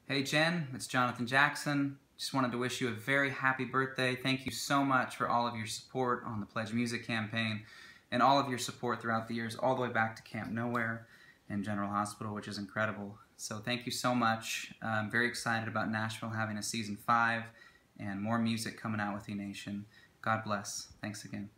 Hey Jen, it's Jonathan Jackson. Just wanted to wish you a very happy birthday. Thank you so much for all of your support on the Pledge Music campaign and all of your support throughout the years, all the way back to Camp Nowhere and General Hospital, which is incredible. So thank you so much. I'm very excited about Nashville having a season 5 and more music coming out with Enation. God bless. Thanks again.